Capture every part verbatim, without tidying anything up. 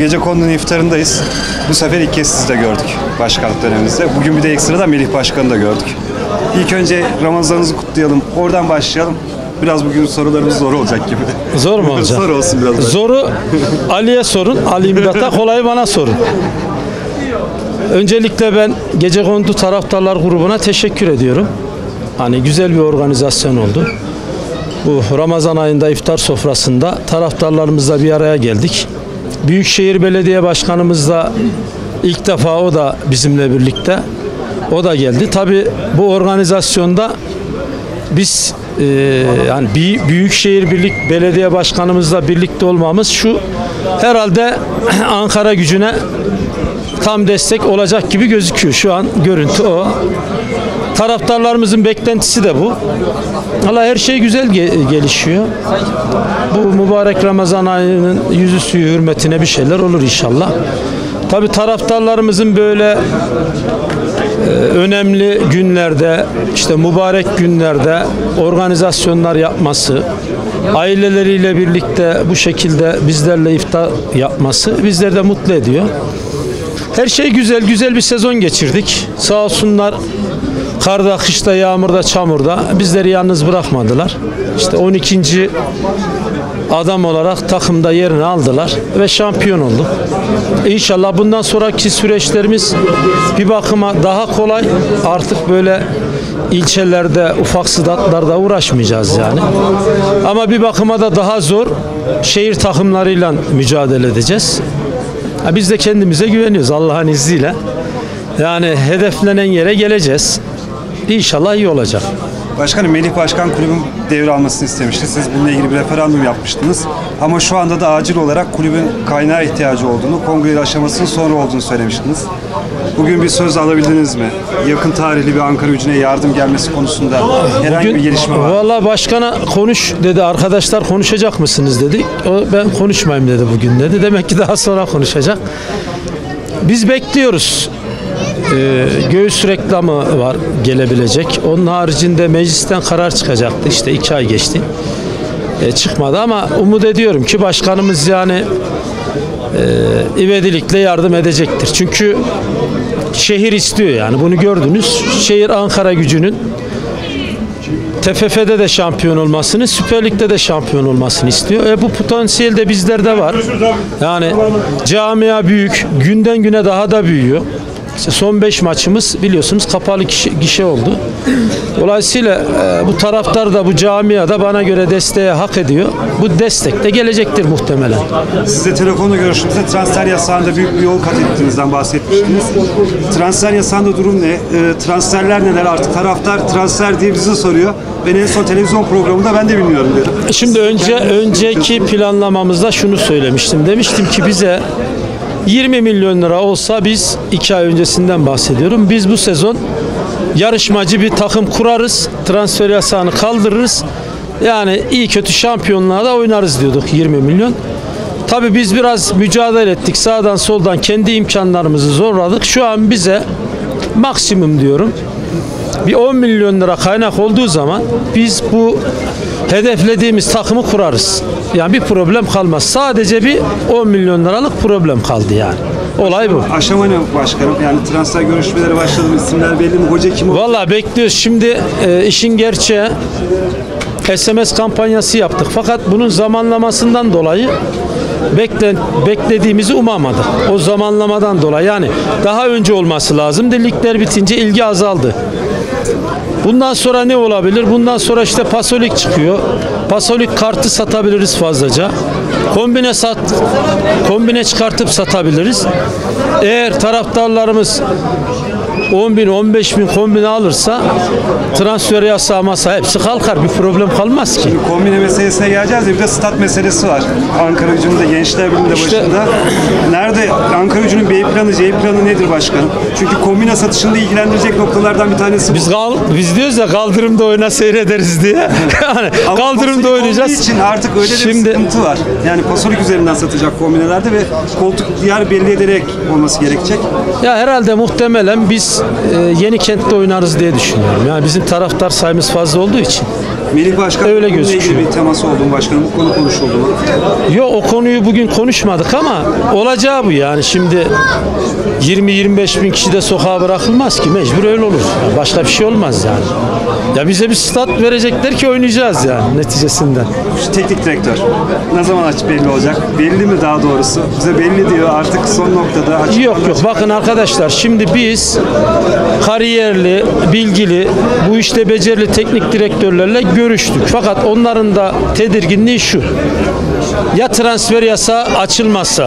Gecekondu'nun iftarındayız. Bu sefer ilk kez sizi de gördük başkanlık döneminizde. Bugün bir de ekstradan Melih Başkan'ı da gördük. İlk önce Ramazanınızı kutlayalım. Oradan başlayalım. Biraz bugün sorularımız zor olacak gibi. Zor mu olacak? Zor olsun biraz. Zoru Ali'ye sorun. Ali İmdat'a, kolayı bana sorun. Öncelikle ben Gecekondu Taraftarlar Grubu'na teşekkür ediyorum. Hani güzel bir organizasyon oldu. Bu Ramazan ayında iftar sofrasında taraftarlarımızla bir araya geldik. Büyükşehir Belediye Başkanımız da ilk defa, o da bizimle birlikte. O da geldi. Tabii bu organizasyonda biz e, yani Büyükşehir Birlik Belediye Başkanımızla birlikte olmamız şu herhalde Ankara Gücü'ne tam destek olacak gibi gözüküyor. Şu an görüntü o. Taraftarlarımızın beklentisi de bu. Vallahi her şey güzel ge- gelişiyor. Bu mübarek Ramazan ayının yüzü suyu hürmetine bir şeyler olur inşallah. Tabii taraftarlarımızın böyle e, önemli günlerde, işte mübarek günlerde organizasyonlar yapması, aileleriyle birlikte bu şekilde bizlerle iftar yapması bizleri de mutlu ediyor. Her şey güzel, güzel bir sezon geçirdik. Sağ olsunlar, karda, kışta, yağmurda, çamurda bizleri yalnız bırakmadılar. İşte on ikinci adam olarak takımda yerini aldılar ve şampiyon olduk. İnşallah bundan sonraki süreçlerimiz bir bakıma daha kolay. Artık böyle ilçelerde, ufak statlarda uğraşmayacağız yani. Ama bir bakıma da daha zor. Şehir takımlarıyla mücadele edeceğiz. Biz de kendimize güveniyoruz Allah'ın izniyle. Yani hedeflenen yere geleceğiz. İnşallah iyi olacak. Başkanım, Melih Başkan kulübün devralmasını istemişti. Siz bununla ilgili bir referandum yapmıştınız. Ama şu anda da acil olarak kulübün kaynağa ihtiyacı olduğunu, kongre aşamasının sonra olduğunu söylemiştiniz. Bugün bir söz alabildiniz mi? Yakın tarihli bir Ankara Gücü'ne yardım gelmesi konusunda herhangi Bugün, bir gelişme var mı? Valla başkana konuş dedi. Arkadaşlar konuşacak mısınız dedi. O, ben konuşmayayım dedi bugün dedi. Demek ki daha sonra konuşacak. Biz bekliyoruz. Ee, göğüs reklamı var gelebilecek. Onun haricinde meclisten karar çıkacaktı. İşte iki ay geçti. Ee, çıkmadı ama umut ediyorum ki başkanımız yani e, ivedilikle yardım edecektir. Çünkü şehir istiyor yani. Bunu gördünüz. Şehir Ankara Gücü'nün T F F'de de şampiyon olmasını, Süper Lig'de de şampiyon olmasını istiyor. E bu potansiyel de bizlerde var. Yani camia büyük. Günden güne daha da büyüyor. İşte son beş maçımız biliyorsunuz kapalı gişe, gişe oldu. Dolayısıyla e, bu taraftar da bu camiada bana göre desteğe hak ediyor. Bu destek de gelecektir muhtemelen. Size telefonla görüştüğümüzde transfer yasağında büyük bir yol kat ettiğinizden bahsetmiştiniz. Transfer yasağında durum ne? E, transferler neler? Artık taraftar transfer diye bizi soruyor. Ben en son televizyon programında ben de bilmiyorum dedim. Şimdi önce önceki planlamamızda şunu söylemiştim. Demiştim ki bize yirmi milyon lira olsa biz iki ay öncesinden bahsediyorum. Biz bu sezon yarışmacı bir takım kurarız. Transfer yasağını kaldırırız. Yani iyi kötü şampiyonluğa da oynarız diyorduk yirmi milyon. Tabii biz biraz mücadele ettik. Sağdan soldan kendi imkanlarımızı zorladık. Şu an bize maksimum diyorum bir on milyon lira kaynak olduğu zaman biz bu hedeflediğimiz takımı kurarız. Yani bir problem kalmaz. Sadece bir on milyon liralık problem kaldı yani. Olay bu. Aşama ne başkanım? Yani transfer görüşmeleri başladı mı? İsimler belli mi? Hoca kim oldu? Vallahi bekliyoruz. Şimdi e, işin gerçeği S M S kampanyası yaptık. Fakat bunun zamanlamasından dolayı beklen, beklediğimizi umamadık. O zamanlamadan dolayı yani daha önce olması lazım. Ligler bitince ilgi azaldı. Bundan sonra ne olabilir? Bundan sonra işte Pasolik çıkıyor. Pasolik kartı satabiliriz fazlaca. Kombine sat, kombine çıkartıp satabiliriz. Eğer taraftarlarımız on bin on beş bin kombine alırsa transfer yasağı masa hepsi kalkar. Bir problem kalmaz ki. Kombine meselesine geleceğiz de bir de stat meselesi var. Ankara Gücü'nün de Gençler Birliği'nde İşte, başında. Nerede Ankara Gücü'nün B planı, C planı nedir başkanım? Çünkü kombine satışında ilgilendirecek noktalardan bir tanesi bu. Biz, kal, biz diyoruz ya kaldırımda oyna seyrederiz diye. Yani kaldırımda oynayacağız. için artık öyle de Şimdi, bir sıkıntı var. Yani Pasolik üzerinden satacak kombinelerde ve koltuk yer belli ederek olması gerekecek. Ya herhalde muhtemelen biz e, Yenikent'te oynarız diye düşünüyorum. Yani bizim taraftar sayımız fazla olduğu için Melih Başkan Öyle bununla ilgili gözüküyor. bir teması oldu mu başkanım? Bu konu konuşuldu mu? Yok, o konuyu bugün konuşmadık ama olacağı bu yani. Şimdi yirmi yirmi beş bin kişi de sokağa bırakılmaz ki, mecbur öyle olur. Yani başka bir şey olmaz yani. Ya bize bir stat verecekler ki oynayacağız yani neticesinde. Şu teknik direktör ne zaman aç belli olacak? Belli mi daha doğrusu? Bize belli diyor artık son noktada. Açık Yok yok, bakın arkadaşlar, şimdi biz kariyerli, bilgili, bu işte becerili teknik direktörlerle görüştük. Fakat onların da tedirginliği şu: ya transfer yasağı açılmazsa,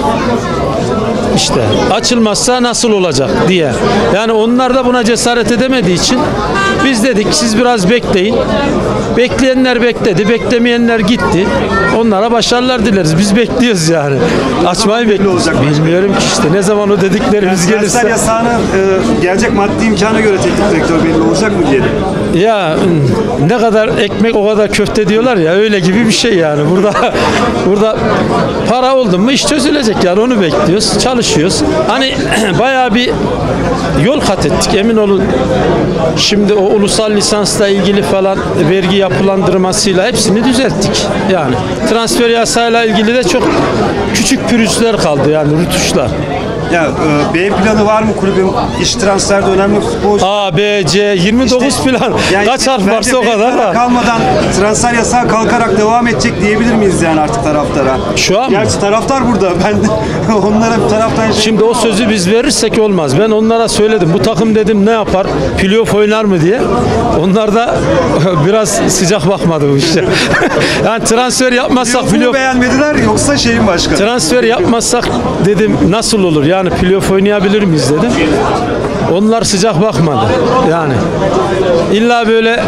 işte açılmazsa nasıl olacak diye. Yani onlar da buna cesaret edemediği için biz dedik siz biraz bekleyin. Bekleyenler bekledi, beklemeyenler gitti. Onlara başarılar dileriz. Biz bekliyoruz yani. Açmayı bekliyoruz. Bilmiyorum ki işte ne zaman o dediklerimiz Transfer gelirse. yasağına e, gelecek maddi imkana göre teknik direktör belli olacak mı diyelim. Ya ne kadar ekmek o kadar köfte diyorlar ya, öyle gibi bir şey yani. Burada burada para oldu mu iş çözülecek yani, onu bekliyoruz. Çalışıyoruz. Hani bayağı bir yol kat ettik, emin olun. Şimdi o ulusal lisansla ilgili falan vergi yapılandırmasıyla hepsini düzelttik. Yani transfer yasayla ilgili de çok küçük pürüzler kaldı yani, rütuşlar. Ya e, B planı var mı kulübün? İş transferde önemli futbolcu. A, B, C, yirmi dokuz İşte, plan. yani Kaç işte harf bence varsa o B kadar planı var. kalmadan transfer yasağı kalkarak devam edecek diyebilir miyiz yani artık taraftara? Şu an mı? Gerçi taraftar burada. Ben onlara bir taraftan şey... Şimdi o sözü biz verirsek olmaz. Ben onlara söyledim. Bu takım dedim ne yapar? Playoff oynar mı diye. Onlar da biraz sıcak bakmadı bu işe. Yani transfer yapmazsak Playoff'u playoff beğenmediler yoksa şeyin başkanı. transfer yapmazsak dedim nasıl olur? Yani playoff oynayabilir miyiz dedim. Onlar sıcak bakmadı. Yani illa böyle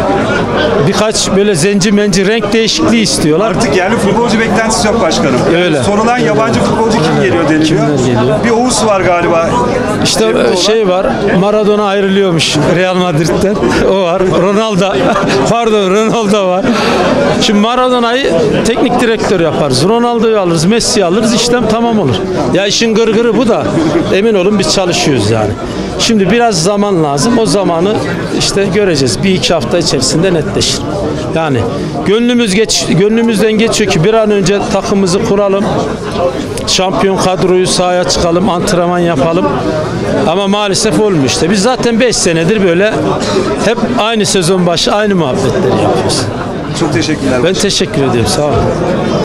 birkaç böyle zenci menci renk değişikliği istiyorlar. Artık yerli futbolcu beklentisi yok başkanım. Yani Öyle. sorulan yabancı futbolcu kim geliyor deniliyor. Kimler geliyor? Bir Oğuz var galiba. İşte Sevgili olan. şey var, Maradona ayrılıyormuş Real Madrid'den. O var. Ronaldo, pardon Ronaldo var. Şimdi Maradona'yı teknik direktör yaparız. Ronaldo'yu alırız, Messi'yi alırız, işlem tamam olur. Ya işin gırgırı bu da. Emin olun biz çalışıyoruz yani. Şimdi biraz zaman lazım. O zamanı işte göreceğiz. Bir iki hafta içerisinde netleşir. Yani gönlümüz geç, gönlümüzden geçiyor ki bir an önce takımımızı kuralım. Şampiyon kadroyu sahaya çıkalım, antrenman yapalım. Ama maalesef olmuyor işte. Biz zaten beş senedir böyle hep aynı sezon başı aynı muhabbetleri yapıyoruz. Çok teşekkürler. Ben teşekkür ediyorum. Sağ olun.